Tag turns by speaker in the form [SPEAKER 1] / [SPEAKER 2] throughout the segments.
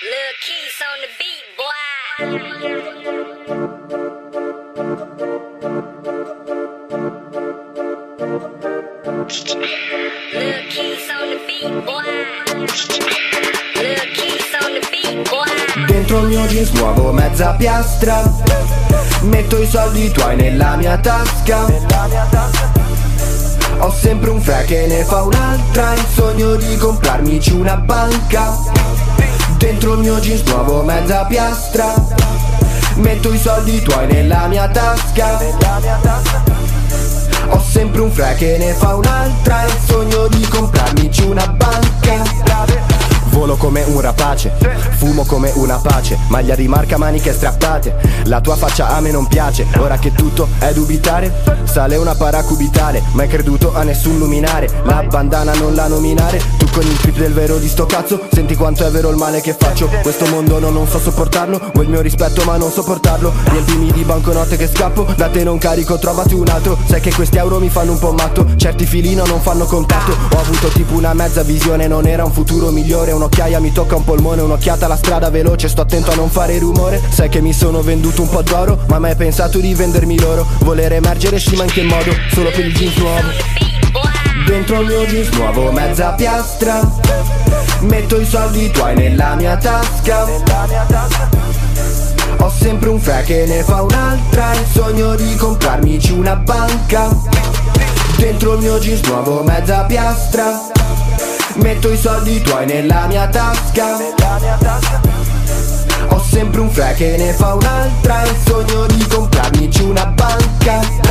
[SPEAKER 1] Lil' Keys on the beat, boy. Lil' Keys on the beat, boy. Lil' Keys on the beat, boy.
[SPEAKER 2] Dentro il mio jeans muovo mezza piastra, metto i soldi tuoi nella mia tasca. Ho sempre un frè che ne fa un'altra, il sogno di comprarmici una banca. Dentro il mio jeans muovo mezza piastra, metto i soldi tuoi nella mia tasca. Ho sempre un frè che ne fa un'altra, il sogno di comprarmici una banca. Volo come un rapace, fumo come una pace, maglia di marca, maniche strappate. La tua faccia a me non piace, ora che tutto è dubitare. Sale una paracubitale, mai creduto a nessun luminare. La bandana non la nominare, tu con il trip del vero di sto cazzo. Senti quanto è vero il male che faccio, questo mondo non so sopportarlo. Vuoi il mio rispetto ma non sopportarlo, riempimi di banconote che scappo. Da te non carico, trovati un altro. Sai che questi euro mi fanno un po' matto, certi filino non fanno contatto. Ho avuto tipo una mezza visione, non era un futuro migliore. Un'occhiaia mi tocca un polmone, un'occhiata alla strada veloce, sto attento a non fare rumore. Sai che mi sono venduto un po' d'oro, ma mai pensato di vendermi loro. Voler emergere sì ma in che modo, solo per il jeans nuovo. Dentro il mio jeans nuovo mezza piastra, metto i soldi tuoi nella mia tasca. Ho sempre un frè che ne fa un'altra, il sogno di comprarmici una banca. Dentro il mio jeans nuovo mezza piastra, metto i soldi tuoi nella mia tasca. Ho sempre un frè che ne fa un'altra, il sogno di comprarmici una banca.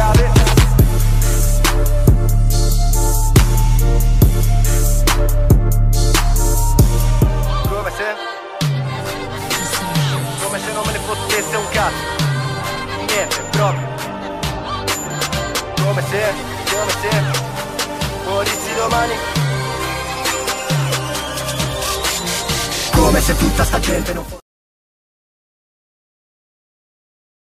[SPEAKER 3] Come se non me ne fottesse un cazzo. Niente, proprio. Come se morissi domani.
[SPEAKER 2] Come se tutta sta gente non fosse